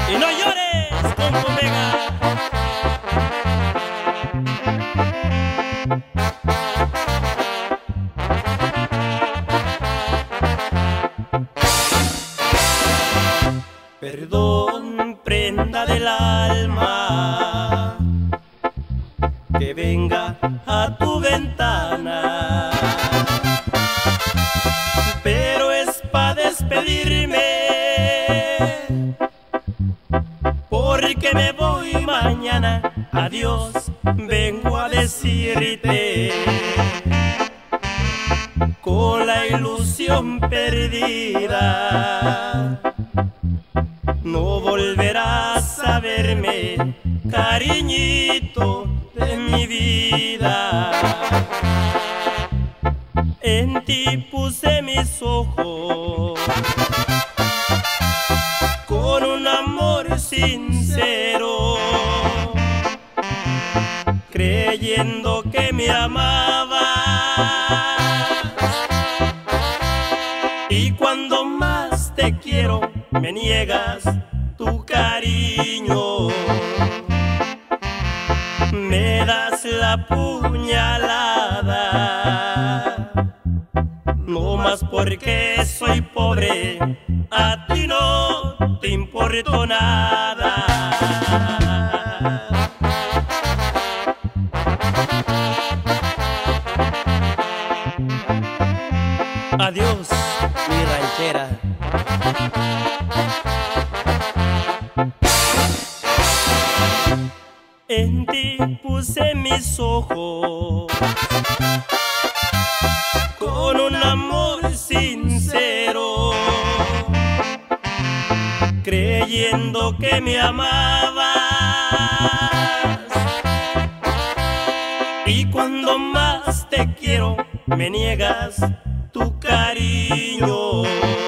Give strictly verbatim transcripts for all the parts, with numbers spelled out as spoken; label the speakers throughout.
Speaker 1: Y no llores, compa Vega. Perdón, prenda del alma, que venga a tu ventana, pero es pa' despedirme, porque me voy mañana. Adiós, vengo a decirte, con la ilusión perdida. No volverás a verme, cariñito de mi vida. En ti puse mis ojos, con un amor sincero, creyendo que me amabas. Y cuando más te quiero, me niegas tu cariño, me das la puñalada, no más porque soy pobre, a ti no te importo nada. Adiós, mi ranchera. En ti puse mis ojos, con un amor sincero, creyendo que me amabas. Y cuando más te quiero, me niegas tu cariño,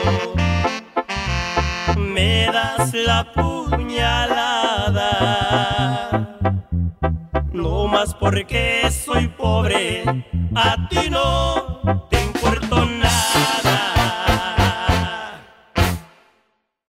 Speaker 1: me das la puñalada, no más porque soy pobre, a ti no